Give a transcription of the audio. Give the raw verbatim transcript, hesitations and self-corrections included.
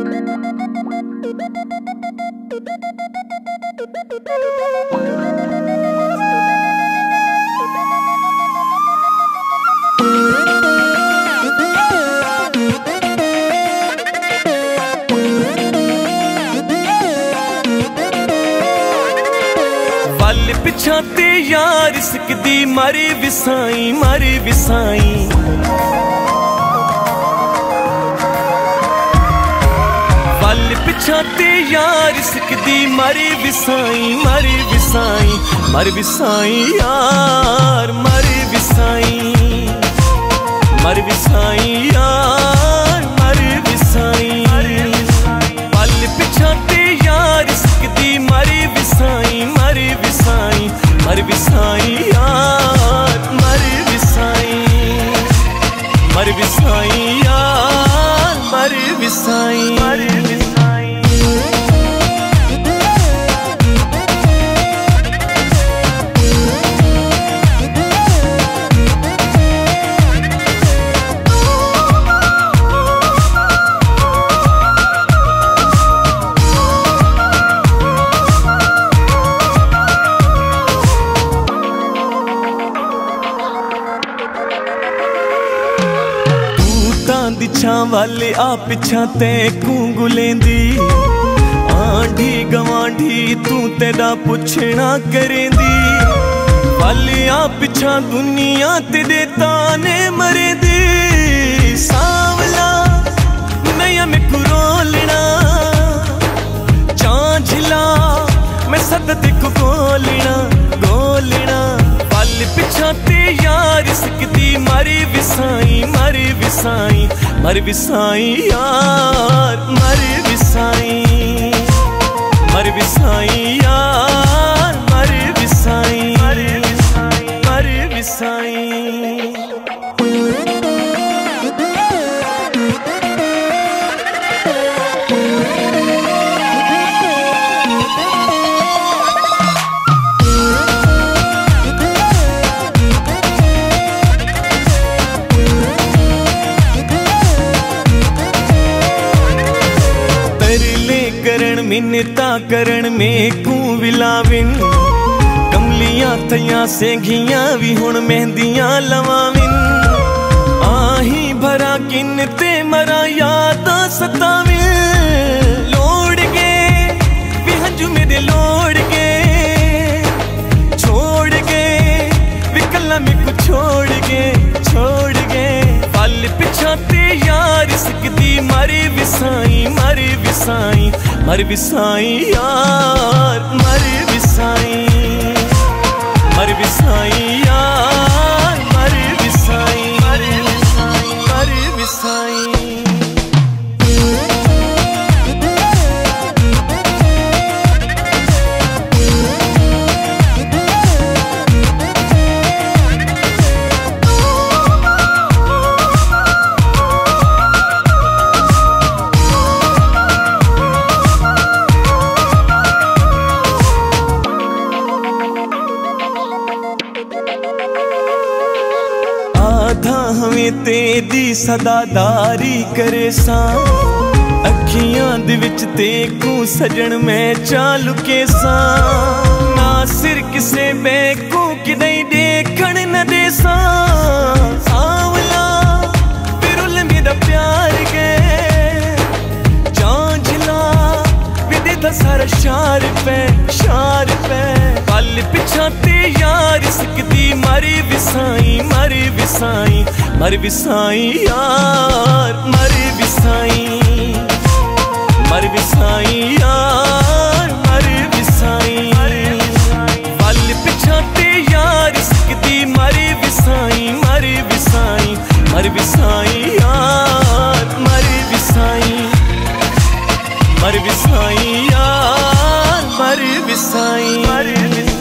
वल पिछाते यार सिकदी मारी विसाई मारी विसाई वल पिछाते यार सिकदी मारी विसाई मारी विसाई मारी विसाई यार मारी विसाई मारी विसाई यार मारी विसाई वल पिछाते यार सिकदी मारी विसाई मारी विसाई मारी विसाई यार मारी विसाई मारी विसाई यार मारी विसाई मारी विसाई दिछा वाले आ पिछा ते कूंगुलेंदी आंधी गवांढी तू तेरा पुछना करेंदी वाले आ पिछा दुनिया तेरे ताने मरेंदी सावला मैं में कुरोलना चांझला मैं सद दिख गोलना गोलना वाले पिछा ते यार सिकदी मारी विसाई मारी विसाई मारी विसाई यार मारी विसाई मारी विसाई यार मारी विसाई मारी विसाई मारी विसाई मिन्नता करण में कू विलाविन कमलियां थया सेंघियां भी हुण मेहंदियां लवाविन आही भरा किन ते मरा याद सताविन लोड़ गे भी हंजू मेरे लोड़ गे छोड़ गे भी कला में को छोड़ गे छोड़ गे पल पिछाते यार सिकदी मारी विसाई मारी विसाई मारी विसाई यार मारी विसाई मारी विसाई यार मारी विसाई मारी विसाई मारी विसाई आधा हमें तेरी सदादारी करे सा अखियां दे विच ते को सजन में चालू के सा ना सिर किसे बेकू कि नहीं देखण न दे सा सावला बिरुल मेरा प्यार गे चांझला विदे दा सारा शार पे शार पे पल पिछाते यार सिकदी मारी विसाई मारी विसाई मारी विसाई यार मारी विसाई मारी विसाई यार मारी विसाई पल पिछाते यार सिकदी मारी विसाई मारी विसाई मारी विसाई यार मारी विसाई मारी विसाई यार मारी विसाई मारी विसाई